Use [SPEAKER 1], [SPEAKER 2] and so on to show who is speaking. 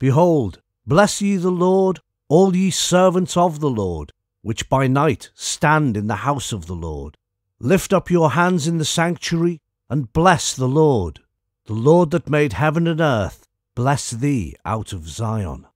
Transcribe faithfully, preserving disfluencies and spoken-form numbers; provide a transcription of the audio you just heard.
[SPEAKER 1] Behold, bless ye the Lord, all ye servants of the Lord, which by night stand in the house of the Lord. Lift up your hands in the sanctuary, and bless the Lord. The Lord that made heaven and earth, bless thee out of Zion.